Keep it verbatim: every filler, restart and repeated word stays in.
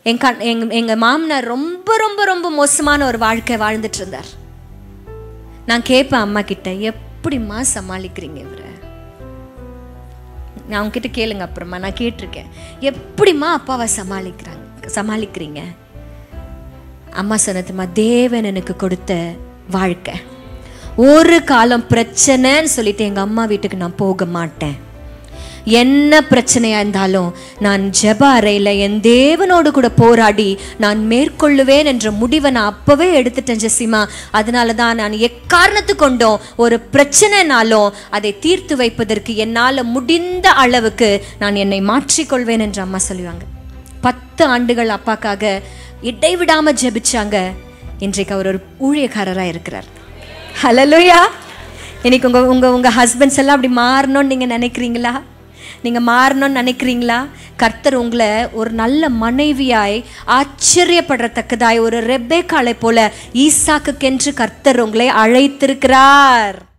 என் கண் எங்க எங்க மாமனார் ரொம்ப ரொம்ப ரொம்ப மோசமான ஒரு வாழ்க்கை வாழ்ந்துட்டு இருந்தார். நான் கேட்பேன் அம்மா கிட்ட, எப்படிம்மா சமாளிக்கிறீங்க இவரை? நான் உங்ககிட்ட கேளுங்க அப்புறமா, நான் கேட்டிருக்கேன், எப்படிம்மா அப்பாவை சமாளிக்கிறாங்க சமாளிக்கிறீங்க அம்மா சொன்னதுமா, தேவன் எனக்கு கொடுத்த வாழ்க்கை, ஒரு காலம் பிரச்சனைன்னு சொல்லிட்டு எங்க அம்மா வீட்டுக்கு நான் போக மாட்டேன். என்ன பிரச்சனையா இருந்தாலும் நான் ஜெப அறையில என் தேவனோடு கூட போராடி நான் மேற்கொள்ளுவேன் என்ற முடிவை நான் அப்பவே எடுத்துட்டேன் ஜெசிமா. அதனால தான் நான் எக்காரணத்து கொண்டும் ஒரு பிரச்சனைனாலும் அதை தீர்த்து வைப்பதற்கு என்னால் முடிந்த அளவுக்கு நான் என்னை மாற்றிக்கொள்வேன் என்று அம்மா சொல்லுவாங்க. பத்து ஆண்டுகள் அப்பாக்காக இடைவிடாம ஜெபிச்சாங்க. இன்றைக்கு அவர் ஒரு ஊழியக்காரராக இருக்கிறார். ஹல்லேலூயா. இன்னைக்கு உங்க உங்க உங்க ஹஸ்பண்ட்ஸ் எல்லாம் அப்படி மாறணும்னு நீங்க நினைக்கிறீங்களா? நீங்க மாறணும்னு நினைக்கிறீங்களா? கர்த்தர் உங்களை ஒரு நல்ல மனைவியாய், ஆச்சரியப்படத்தக்கதாய், ஒரு ரெபெக்காளை போல ஈசாக்குக்கென்று கர்த்தர் உங்களை அழைத்திருக்கிறார்.